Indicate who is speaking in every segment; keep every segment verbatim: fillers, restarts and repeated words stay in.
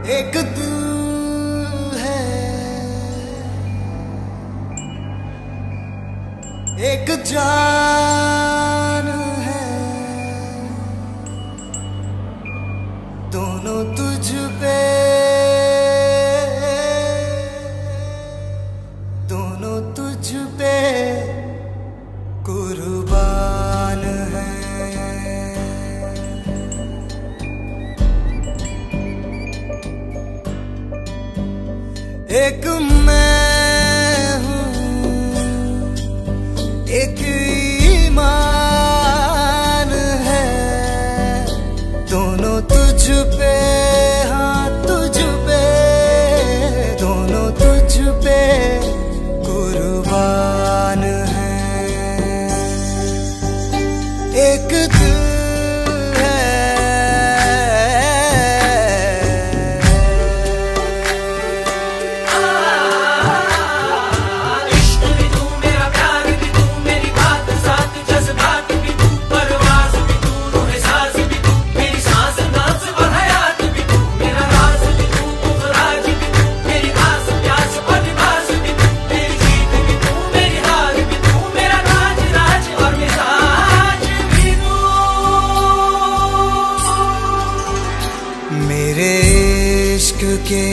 Speaker 1: एक दिल है, एक जान है, दोनों तुझ पे, दोनों तुझ पे कुर्बान है। एक मैं हूँ, एक ईमान है, दोनों तुझ पे, हाँ तुझ पे, दोनों तुझ पे कुर्बान है। एक दिल के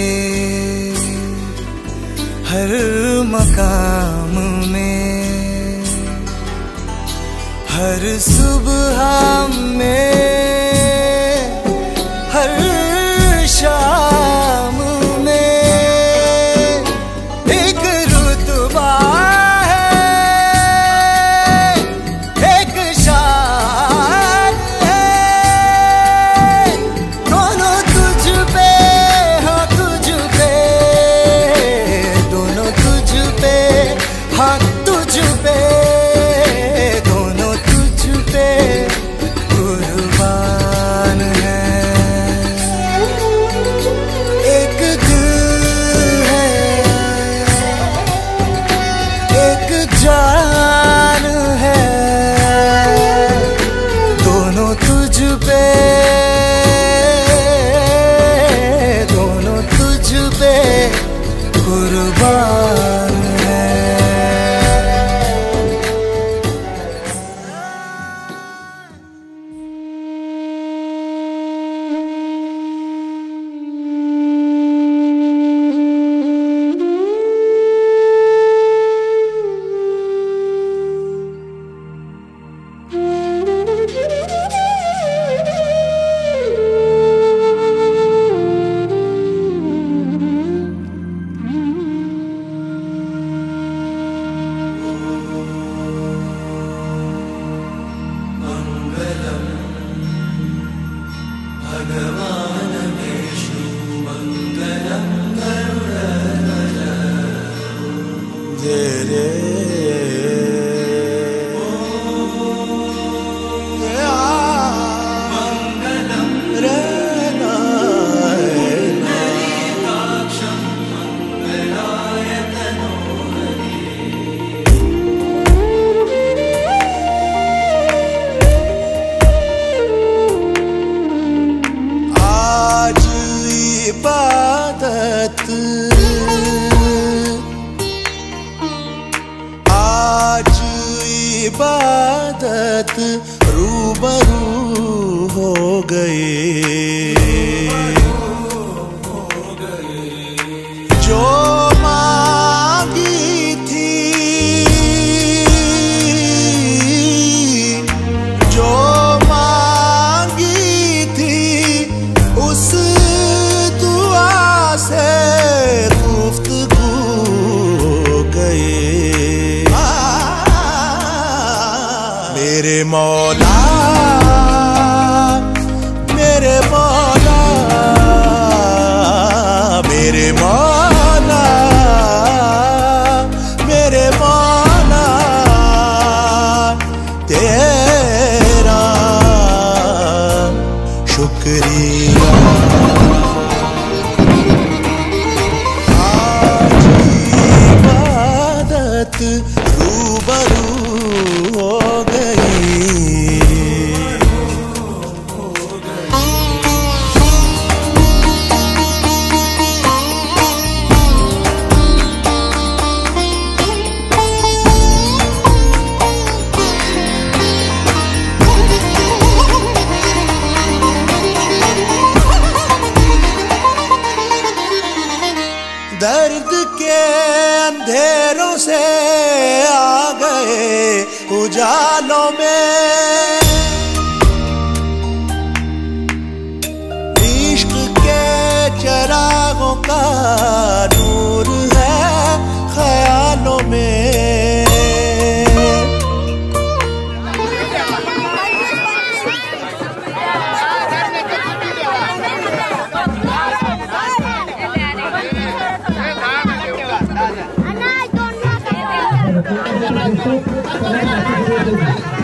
Speaker 1: हर मकाम में, हर सुबह में, हर शाम में एक रुतबा है, एक शान है, दोनों तुझ पे, हाँ तुझ पे, दोनों तुझ पे कुर्बान है। एक दिल है, एक जान है, दोनों तुझ पे, दोनों तुझ पे कुर्बान है। इबादत आज इबादत रूबरू हो गए, जो मांगी थी, जो मांगी थी उस से गुफ्तगू हो गए। मेरे मौला, मेरे मौला, मेरे मौला, मेरे मौला, तेरा शुक्रिया। रूबरू हो गई। अंधेरों से आ गए उजालों में। इश्क के चरागों का नूर है ख्यालों में।
Speaker 2: Thank you.